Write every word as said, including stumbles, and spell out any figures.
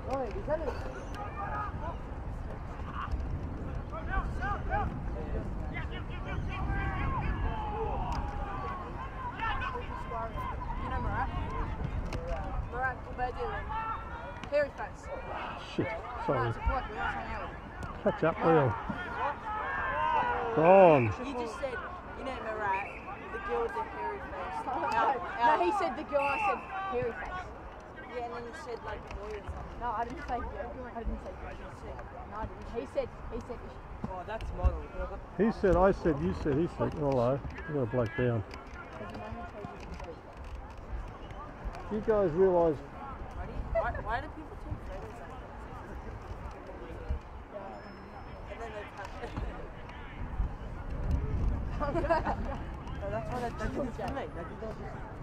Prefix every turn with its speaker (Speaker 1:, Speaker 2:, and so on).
Speaker 1: Oh, is that it? You know Murat? Murat Kubadil. Hairy face.
Speaker 2: Shit, sorry.
Speaker 1: It's a bloke, we want to hang out with him.
Speaker 2: Catch up, Will. Gone.
Speaker 1: You just said, you know Murat, the girl with the hairy face. No, no, he said the girl, I said hairy face. Yeah, and then you said like boy or something. No, I didn't say girl. I didn't say girl. No, I didn't. He said, he said. Oh, that's model.
Speaker 2: He said, I said, you said, he said. Hello. You got a bloke down. You guys realise.
Speaker 1: Why, why do people take photos like that? And then they touch it. Oh, that's why that doesn't discriminate.